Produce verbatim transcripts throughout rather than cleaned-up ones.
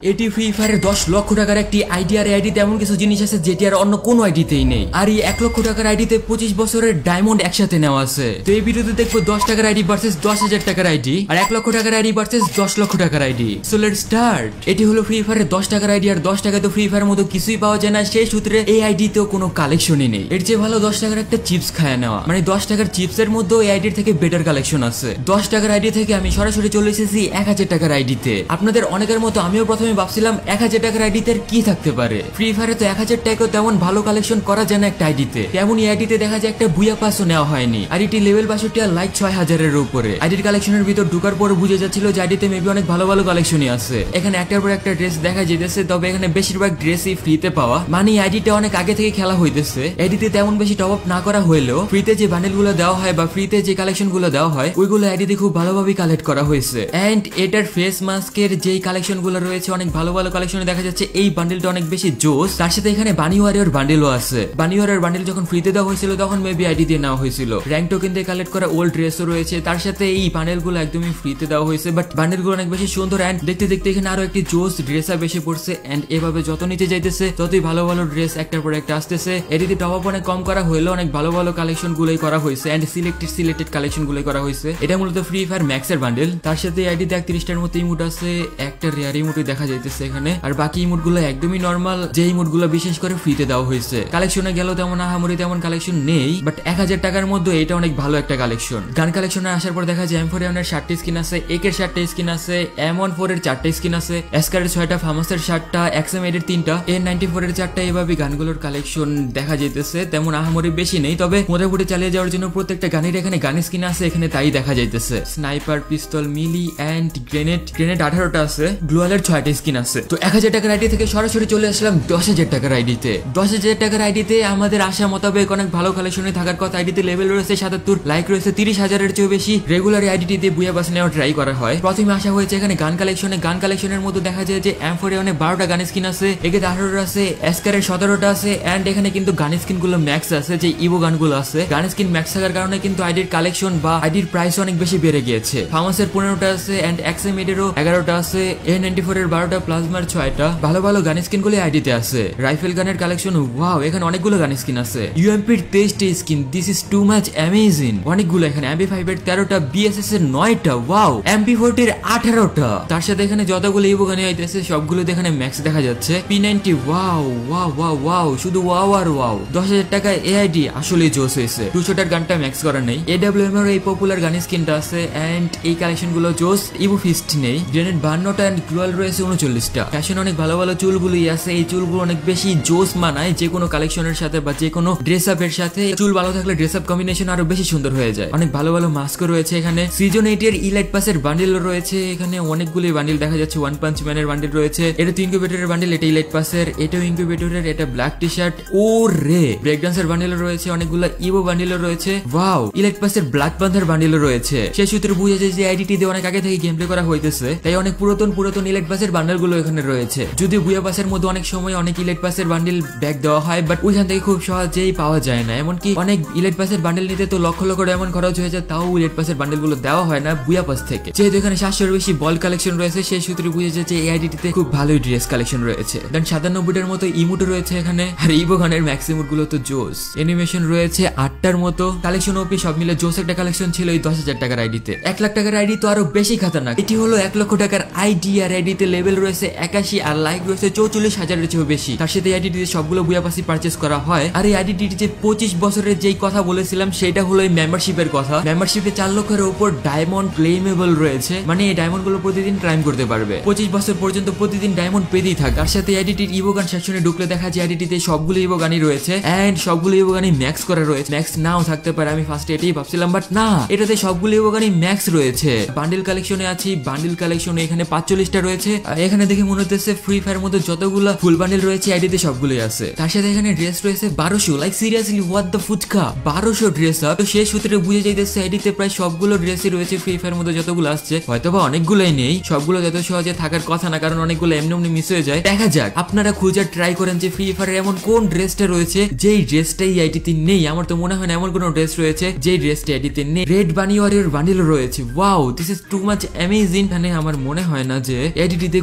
এটি ফ্রি ফায়ারের দশ লক্ষ টাকার একটি আইডি আর আইডিতে এমন কিছু জিনিস আছে যেটি আর অন্য কোনো আইডিতেই নেই। আর এই এক লক্ষ টাকার আইডিতে পঁচিশ বছরের ডায়মন্ড একসাথে নেওয়া আছে। তো এই ভিডিওতে দেখবো দশ টাকার আইডি ভার্সেস দশ হাজার টাকার আইডি আর এক লক্ষ টাকার আইডি ভার্সেস দশ লক্ষ টাকার আইডি। So let's start. এটি হলো ফ্রি ফায়ারের দশ টাকার আইডি আর দশ টাকায় তো ফ্রি ফায়ারের মতো কিছুই পাওয়া যায় না, সেই সূত্রে এই আইডিতেও কোনো কালেকশনই নেই। এর চেয়ে ভালো দশ টাকার একটা চিপস খায় নেওয়া, মানে দশ টাকার চিপসের মধ্যেও এই আইডির থেকে বেটার কালেকশন আছে। দশ টাকার আইডি থেকে আমি সরাসরি চলে এসেছি এক হাজার টাকার আইডিতে। আপনাদের অনেকের মতো আমিও প্রথমে ভাবছিলাম এক হাজার টাকার আইডিতে কি থাকতে পারে। ফ্রি ফায়ারে তো এক হাজার টাকাও তেমন ভালো কালেকশন করা যায় না একটা আইডিতে। তেমন এই আইডিতে দেখা যায় একটা বুয়া পাসও নেওয়া হয়নি, আর এটি লেভেল বাষট্টি আর লাইক ছয় হাজারের উপরে। আইডির কালেকশনের ভিতর ঢুকার পর বুঝে যাচ্ছিল যে আইডিতে মেবি অনেক ভালো ভালো কালেকশনই আছে। এখানে একটার পর একটা ড্রেস দেখা যেতেছে, তবে এখানে বেশিরভাগ ড্রেসই ফ্রিতে পাওয়া, মানে আইডিটা অনেক আগে থেকে খেলা হইতেছে। আইডিতে তেমন বেশি টপ আপ না করা হইলেও ফ্রিতে যে বান্ডেল গুলো দেওয়া হয় বা ফ্রিতে যে কালেকশন গুলো দেওয়া হয় ওইগুলো আইডিতে খুব ভালোভাবে কালেক্ট করা হয়েছে। এন্ড এটার ফেস মাস্কের যেই কালেকশন গুলো রয়েছে অনেক ভালো ভালো কালেকশনে দেখা যাচ্ছে এই বান্ডেলটা অনেক বেশি জোস। তার সাথে এখানে বানি ওয়ারিয়র বান্ডেলও আছে। বানি ওয়ারিয়র বান্ডেল যখন ফ্রিতে দেওয়া হয়েছিল তখন মেবি আইডি দিয়ে নেওয়া হয়েছিল। র্যাঙ্ক টোকেন দিয়ে কালেক্ট করা ওল্ড ড্রেসও রয়েছে। তার সাথে এই বান্ডেল গুলো একদমই ফ্রিতে দেওয়া হয়েছে, বাট বান্ডেল গুলো অনেক বেশি সুন্দর। এন্ড দেখতে দেখতে এখানে আরো একটি জোস ড্রেস আপ এসে পড়ছে। এন্ড এভাবে যত নিচে যাইতেছে ততই ভালো ভালো ড্রেস একটার পর একটা আসতেছে। এটিতে টপ আপ অনেক কম করা হলেও অনেক ভালো ভালো কালেকশন গুলোই করা হয়েছে। এন্ড সিলেক্টেড সিলেক্টেড কালেকশন গুলোই করা হয়েছে। এটা মূলত ফ্রি ফায়ার ম্যাক্সের বান্ডেল। তার সাথে আইডিতে একত্রিশটার মতো ইমোট আছে, একটা রেয়ার ইমোটই দেখা যাইতেছে এখানে। আর বাকি ইমোট গুলো একদমই নর্মাল, যে ইমোট গুলো বিশেষ করে ফ্রিতে দেওয়া হয়েছে। কালেকশনে গেল তেমন আহামরি তেমন কালেকশন নেই, বাট এক হাজার টাকার মধ্যে এটা অনেক ভালো একটা কালেকশন। গান কালেকশনে আসার পর দেখা যায় এম ফোর এর ষাটটা স্কিন আছে, একের ষাটটা স্কিন আছে, এম ওয়ান ফোর এর চারটা স্কিন আছে, এসকারের ছয়টা, ফামাসের ষাটটা, এক্সএম এর তিনটা, এর নাইনটি ফোর এর চারটা। এভাবে গানগুলোর কালেকশন দেখা যাইতেছে। তেমন আহামরি বেশি নেই, তবে মোটামুটি চালিয়ে যাওয়ার জন্য প্রত্যেকটা গানের এখানে গান স্কিন আছে এখানে, তাই দেখা যাইতেছে। Sniper, pistol, melee and grenade grenade আঠারোটা আছে, গ্লোয়ালের ছয়টা স্কিন আছে। তো এক হাজার টাকার আইডি থেকে সরাসরি চলে আসলাম দশ হাজার টাকার আইডিতে। দশ হাজার টাকার আইডিতে আমাদের আশা মোতাবেক অনেক ভালো কালেকশনে থাকার কথা। আইডিতে লেভেল রয়েছে সাতাত্তর, লাইক রয়েছে তিরিশ হাজারের চেয়েও বেশি। রেগুলার আইডিটি দিয়ে বুয়া বাস নেওয়া ট্রাই করা হয়। প্রথমে আসা হয়েছে এখানে গান কালেকশনে। গান কালেকশনের মধ্যে দেখা যায় যে এম ফোর এ বারোটা গান স্কিন আছে, একে আঠারোটা আছে, এসকারের সতেরোটা আছে। এন্ড এখানে কিন্তু গান স্কিন গুলো ম্যাক্স আছে, যে ইভো গানগুলো আছে। গান স্কিন ম্যাক্স থাকার কারণে কিন্তু আইডির কালেকশন বা আইডির প্রাইস অনেক বেশি বেড়ে গিয়েছে। ফামাসের পনেরোটা আছে, এন্ড এক্সএম এরও এগারোটা আছে, এ নাইনটি ফোর এর বারোটা, প্লাজমার ছয়টা। ভালো ভালো গান স্কিন গুলো আইডিতে আছে। রাইফেল গানের কালেকশন, ওয়াও এখানে অনেকগুলো গান স্কিন আছে। ইউএমপির তেইশটা skin, this is too much amazing. অনেকগুলো এখানে। এমপি ফাইভ এর তেরোটা, বিএসএস এর নয়টা, ওয়াও এমপি ফোরটির আঠারোটা। তার সাথে এখানে যতগুলো ইভো গানে আইতেছে সবগুলো এখানে ম্যাক্স দেখা যাচ্ছে। P ninety, wow wow wow wow, শুধু ওয়াও আর ওয়াও। দশ হাজার টাকায় এআইডি আসলে জোস হয়েছে। দুশোটার গানটা ম্যাক্স করা নেই। এডব্লিউএম এর এই পপুলার গান স্কিনটা আছে। এন্ড এই কালেকশন গুলো জোস। ইভো ফিস্ট নেই। গ্রেনেড বান্নটা এন্ড গ্লোয়াল রয়েছে উনচল্লিশটা। ফ্যাশন অনেক ভালো ভালো চুলগুলোই আছে। এই চুলগুলো অনেক বেশি জোস মানায় যে কোনো কালেকশনের সাথে বা যে কোনো ড্রেস আপ এর সাথে। চুল ভালো থাকলে ড্রেস আপ কম্বিনেশন আরো বেশি সুন্দর হয়ে যায়। অনেক ভালো ভালো মাস্কও রয়েছে এখানে। সিজন এইট এর ইলাইট পাসের বান্ডেল রয়েছে এখানে। অনেকগুলো বান্ডেল দেখা যাচ্ছে। ওয়ান পাঞ্চ ম্যানের বান্ডেল রয়েছে। এটা তো ইনকিউবেটরের বান্ডেল, এটা ইলাইট পাসের, এটাও ইনকিউবেটরের, এটা ব্ল্যাক টি শার্ট। ও রে, ব্রেক ডান্সের বান্ডেল রয়েছে, অনেকগুলো ইভো বান্ডেল রয়েছে। ওয়াও, ইলাইট পাসের ব্ল্যাক পান্থার বান্ডেল রয়েছে। সেই সূত্রে বুঝা যায় যে আইডিটি দিয়ে অনেক আগে থেকে গেম প্লে করা হইতেছে, তাই অনেক পুরাতন পুরাতন ইলাইট পাসের বান্ডেল গুলো এখানে রয়েছে। যদিও বুয়া পাসের মধ্যে অনেক সময় অনেক ইলাইট পাসের বান্ডেল ব্যাক দেওয়া হয়, বাট ওইখান থেকে খুব সহজেই পাওয়া যায় না। এমনকি অনেক ইলাইট পাসের বান্ডেল নিতে তো লক্ষ লক্ষ ডায়মন্ড খরচ হয়ে যায়, তাও ইলাইট পাসের বান্ডেল গুলো দেওয়া হয় না বুয়া পাস থেকে। যেহেতু এখানে সাতশোর বেশি বল কালেকশন রয়েছে, সেই সূত্রে বুঝে যায় যে এই আইডিটিতে খুব ভালোই ড্রেস কালেকশন রয়েছে। দেন সাতানব্বইটার মতো ইমোট রয়েছে এখানে। আর ইভো গানের ম্যাক্স ইমোট গুলো তো জোস। অ্যানিমেশন রয়েছে আটটার মতো। কালেকশন ওপি সব মিলে জোস একটা কালেকশন ছিল এই দশ হাজার টাকার আইডিতে। এক লাখ টাকার আইডি তো আরো বেশি খাতারনাক। এটি হলো এক লক্ষ টাকার আইডি আর আইডিতে লেভেল রয়েছে একাশি আর লাইক রয়েছে চৌচল্লিশ হাজারের চেয়েও বেশি। তার সাথে আইডিটিতে সবগুলো বুয়া পাসি পারচেস করা হয়। আর এই আইডিটি যে পঁচিশ বছরের যেই কথা বলেছিলাম সেটা হলো এই মেম্বারশিপের কথা। মেম্বারশিপে চার লক্ষের উপর ডায়মন্ড ক্লেমেবল রয়েছে, মানে এই ডায়মন্ড গুলো প্রতিদিন ক্লাইম করতে পারবে। পঁচিশ বছর পর্যন্ত প্রতিদিন ডায়মন্ড পেতেই থাকে। তার সাথে আইডিটির ইভো গান সেকশনে ঢুকলে দেখা যায় আইডিটিতে সবগুলো ইভো গানই রয়েছে। এন্ড সবগুলো ইভো গানই ম্যাক্স করা রয়েছে। ম্যাক্স নাও থাকতে পারে, আমি ফার্স্টে এটাই ভাবছিলাম, বাট না, এটাতে সবগুলো ইভো গানই ম্যাক্স রয়েছে। বান্ডেল কালেকশনে আছি। বান্ডেল কালেকশনে এখানে পাঁচচল্লিশটা রয়েছে। এখানে দেখে মনে হচ্ছে ফ্রি ফায়ার মধ্যে যতগুলো ফুল বান্ডেল রয়েছে আইডিতে সবগুলোই আছে। তার সাথে এখানে ড্রেস রয়েছে বারোশো। Like seriously what the fuchka, বারোশো ড্রেস আপ। তো সেই সূত্রে বুঝে যাইতেছে আইডিতে প্রায় সবগুলো ড্রেসই রয়েছে ফ্রি ফায়ার মধ্যে যতগুলো আসছে। হয়তোবা অনেকগুলোই নেই, সবগুলো যত সহজে থাকার কথা না, কারণ অনেকগুলো এমনি এমনি মিস হয়ে যায়। দেখা যাক, আপনারা খুঁজে ট্রাই করেন যে ফ্রি ফায়ার এমন কোন ড্রেসটা রয়েছে যেই ড্রেসটাই আইডিতে নেই। আমার তো মনে হয় না এমন কোন ড্রেস রয়েছে যেই ড্রেসটা আইডিতে নেই। রেড বানি ওয়ারিয়র বান্ডেল রয়েছে। Wow, this is too much amazing. মানে আমার মনে হয় না যে আইডিটিতে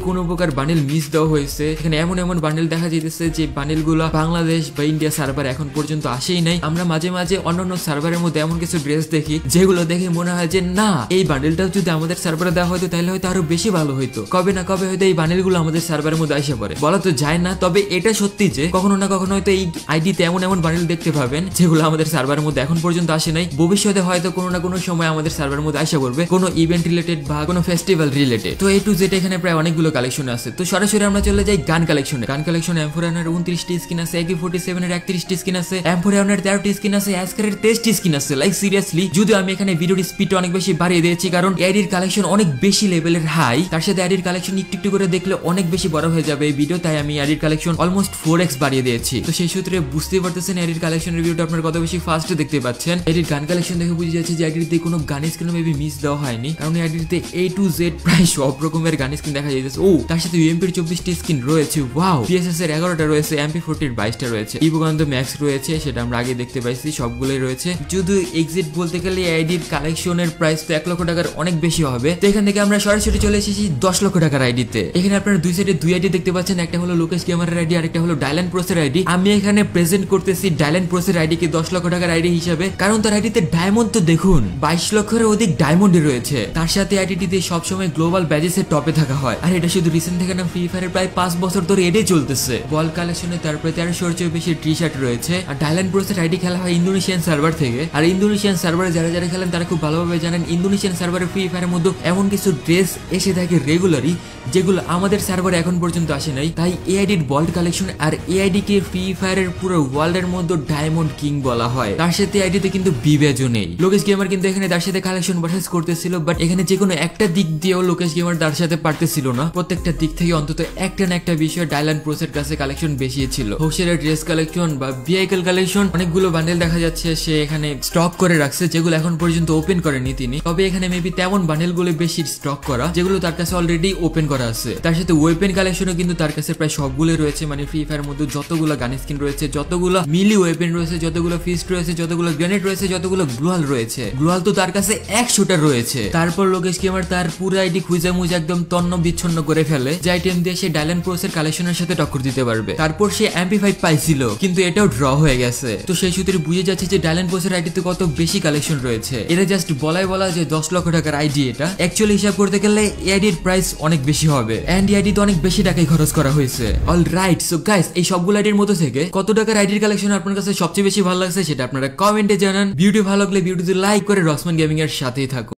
কোনো প্রকার বান্ডেল মিস দেওয়া হয়েছে। এখানে এমন এমন বান্ডেল দেখা যেতেছে যে বান্ডেল গুলা বাংলাদেশ বা ইন্ডিয়া সার্ভার এখন পর্যন্ত আসেই নাই। আমরা মাঝে মাঝে অন্যান্য সার্ভারের মধ্যে এমন কিছু ড্রেস দেখি যেগুলো দেখে মনে হয় যে না, এই বান্ডেলটাও যদি আমাদের সার্ভারে দেওয়া হয়তো তাহলে হয়তো আরো বেশি ভালো হইতো। কবে না কবে হয়তো এই বান্ডেল গুলো আমাদের সার্ভারের মধ্যে আসে পড়ে, বলা তো যায় না। তবে এটা সত্যি যে কখনো না কখনো হয়তো এই আইডিতে এমন এমন বান্ডেল দেখতে পাবেন যেগুলো আমাদের সার্ভারের মধ্যে এখন পর্যন্ত আসে নাই। ভবিষ্যতে হয়তো কোনো না কোনো সময় আমাদের সার্ভারের মধ্যে আসে পড়বে, কোনো ইভেন্ট রিলেটেড বা কোনো ফেস্টিভ্যাল রিলেটেড। তো এই টু জেড এখানে প্রায় অনেকগুলো কালেকশন আছে। তো সরাসরি আমরা চলে যাই গান কালেকশনে। গান কালেকশন এম ফোর এর উনত্রিশটি স্কিন আছে, একে ফোর্টি সেভেন এর একত্রিশটি স্কিন আছে, এম ফোর এর তেরোটি স্কিন আছে, অ্যাসকারের তেইশটি স্কিন আছে। লাইক সিরিয়াসলি, যদিও আমি এখানে ভিডিওর স্পিড অনেক বেশি বাড়িয়ে দিয়েছি কারণ এডির কালেকশন অনেক বেশি লেভেলের হাই, তার সাথে এডির কালেকশন একটু একটু করে দেখলে অনেক বেশি বড় হয়ে যাবে এই ভিডিও, তাই আমি এডির কালেকশন অলমোস্ট ফোর এক্স বাড়িয়ে দিয়েছি। তো সেই সূত্রে বুঝতেই পারতেছেন এডির কালেকশনের ভিডিওটা আপনার কত বেশি ফাস্ট দেখতে পাচ্ছেন। এডির গান কালেকশন দেখে বুঝে যাচ্ছে যে এডিতে কোনো গান স্ক্রিন মেবি মিস দেওয়া হয়নি, কারণ এডিতে এ টু জেড প্রায় সব রকমের গান স্ক্রিন দেখা যাচ্ছে। ও তার সাথে ইউএমপির চব্বিশটি স্কিন রয়েছে, ওয়াও, পিএসএস এর এগারোটা রয়েছে, এমপি ফোরটির বাইশটা রয়েছে, ইবোগান্ত ম্যাক্স রয়েছে, সেটা আমরা আগে দেখতে পাইছি, সবগুলোই রয়েছে। যদি এক্সিট বলতে গেলে আইডির কালেকশনের প্রাইস তো এক লক্ষ টাকার অনেক বেশি হবে। তো এখান থেকে আমরা সরাসরি চলে এসেছি দশ লক্ষ টাকার আইডিতে। এখানে আপনারা দুই সাইডে দুই আইডি দেখতে পাচ্ছেন, একটা হলো লোকেশ গেমারের আইডি আর একটা হলো ডাইল্যান্ড প্রোসের আইডি। আমি এখানে প্রেজেন্ট করতেছি ডাইল্যান্ড প্রোসের আইডি কে দশ লক্ষ টাকার আইডি হিসাবে, কারণ তার আইডিতে ডায়মন্ড তো দেখুন বাইশ লক্ষের অধিক ডায়মন্ডই রয়েছে। তার সাথে আইডিটিতে সবসময় গ্লোবাল ব্যাজেসের টপে থাকা হয়, আর এটা শুধু রিসেন্ট থেকে না, ফ্রি ফায়ারের প্রায় পাঁচ বছর ধরে এটাই চলতেছে। বল কালেকশনে তারপরে তেরোশোর চেয়ে বেশি টি শার্ট রয়েছে। আর ডাইল্যান্ড প্রোসের আইডি খেলা হয় ইন্দোনেশিয়ান সার্ভার থেকে, আর ইন্দোনেশিয়ান সার্ভারে যারা যারা খেলেন তারা খুব ভালোভাবে জানেন ইন্দোনেশিয়ান সার্ভারে ফ্রি ফায়ারের মধ্যে এমন কিছু ড্রেস এসে থাকে রেগুলারই যেগুলো আমাদের সার্ভারে এখন পর্যন্ত আসে নাই। তাই এআইডির বল্ট কালেকশন আর এআইডি কে ফ্রি ফায়ারের পুরো ওয়ার্ল্ডের মধ্যে ডায়মন্ড কিং বলা হয়। তার সাথে আইডিতে কিন্তু বিবেচও নেই। লোকেশ গেমার কিন্তু এখানে তার সাথে কালেকশন বার্সেস করতেছিল, বাট এখানে যে কোনো একটা দিক দিয়েও লোকেশ গেমার তার সাথে পারতেছিল না। প্রত্যেকটা দিক থেকে অন্তত একটা না একটা বিষয় ডাইল্যান্ড প্রোসের কাছে কালেকশন বেশি ছিল। হোসের ড্রেস কালেকশন বা ভিআইকেল কালেকশন অনেকগুলো বান্ডেল দেখা যাচ্ছে সে এখানে স্টক করে রাখছে, যেগুলো এখন পর্যন্ত ওপেন করেনি তিনি। তবে এখানে মেবি তেমন বান্ডেল গুলো বেশি স্টক করা যেগুলো তার কাছে অলরেডি ওপেন করা আছে। তার সাথে ওয়েপেন কালেকশনও কিন্তু তার কাছে প্রায় সবগুলো রয়েছে, মানে ফ্রি ফায়ার মধ্যে যতগুলো গান স্কিন রয়েছে, যতগুলো মিলি ওয়েপেন রয়েছে, যতগুলো ফিস্ট রয়েছে, যতগুলো গ্রেনেড রয়েছে, যতগুলো গ্লোয়াল রয়েছে, গ্লোয়াল তো তার কাছে একশোটা রয়েছে। তারপর লোকেশ গেমার তার পুরো আইডি খুঁজে মুজে একদম তন্ন বিচ্ছন্ন করে ফেলে, যে আইটেম দিয়ে সে ডাইল্যান্ড প্রোসের কালেকশনের সাথে টক্কর দিতে পারবে। তারপর সে এমপি ফাইভ পাইছিল, কিন্তু এটাও ড্র হয়ে গেছে। তো সেই সূত্রে বুঝে যাচ্ছে যে ডাইল্যান্ড প্রোসের আইডিতে কত বেশি কালেকশন রয়েছে। এটা জাস্ট বলাই বলা যে দশ লক্ষ টাকার আইডি, এটা অ্যাকচুয়ালি হিসাব করতে গেলে এআইডির প্রাইস অনেক বেশি হবে, এন্ড এআইডিতে অনেক বেশি টাকাই খরচ করা হয়েছে। অলরাইট, সো গাইস, এই সবগুলো আইডির মধ্যে থেকে কত টাকার আইডির কালেকশন আপনার কাছে সবচেয়ে বেশি ভালো লাগছে সেটা আপনারা কমেন্টে জানান। ভিডিও ভালো লাগলে ভিডিওতে লাইক করে রসমান গেমিং এর সাথেই থাকুন।